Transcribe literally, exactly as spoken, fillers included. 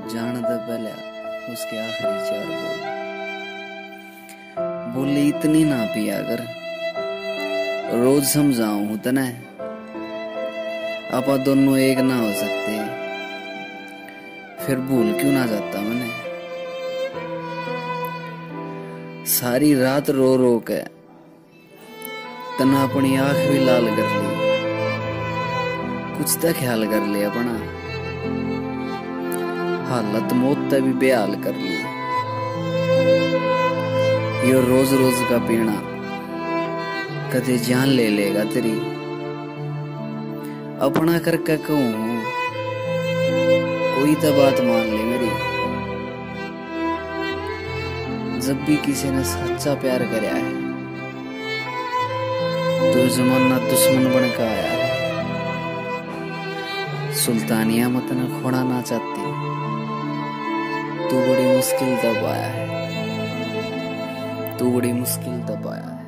जान दे पहले उसके आखिरी चार बोल। बोले इतनी ना पिया कर, रोज समझाऊं तने आपा दोनों एक ना हो सकते, फिर भूल क्यों ना जाता मैंने। सारी रात रो रो के तना अपनी आंख भी लाल कर ली, कुछ तो ख्याल कर ले अपना, हालत मौत तक भी बेहाल कर ली। यो रोज रोज का पीना कदे जान ले लेगा तेरी, अपना करके कहूं कोई तो बात मान ले मेरी। जब भी किसी ने सच्चा प्यार करया है तो जमाना दुश्मन बन का आया है। सुल्तानिया मत न खोना ना चाहती, तू बड़ी मुश्किल दब आया है, तू बड़ी मुश्किल दब आया है।